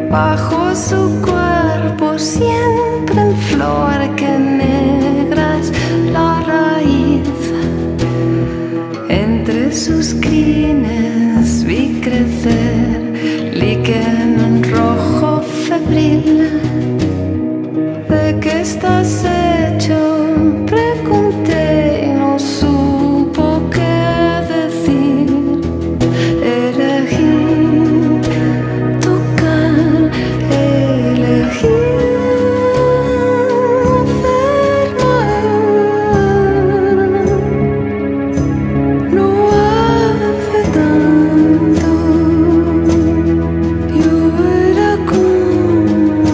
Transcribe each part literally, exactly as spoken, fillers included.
bajo su cuerpo siempre en flor que negra es la raíz. Entre sus crines vi crecer líquen un rojo febril. ¿De qué estás hecho? Pregunté y no supo qué decir. Elegí tocar, elegí afirmar. No hace tanto yo era como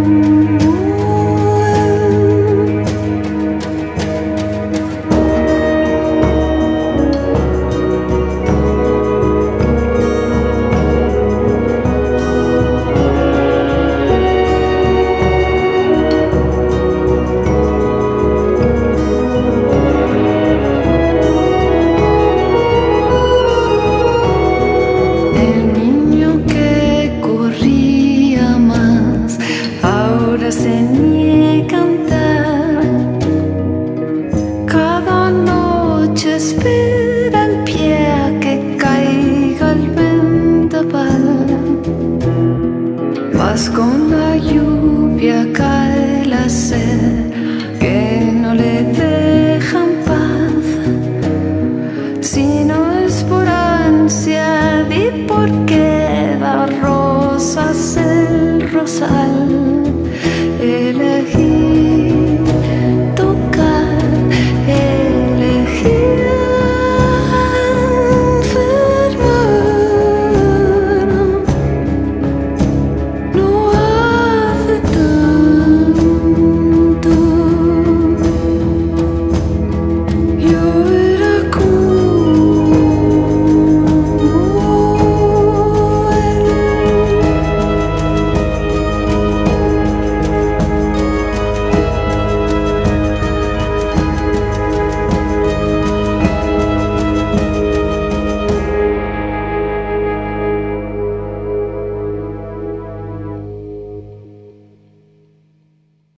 el niño que corría más, ahora se niega a cantar. Cada noche espera en pie a que caiga el vendaval. Mas con la lluvia cae la sed.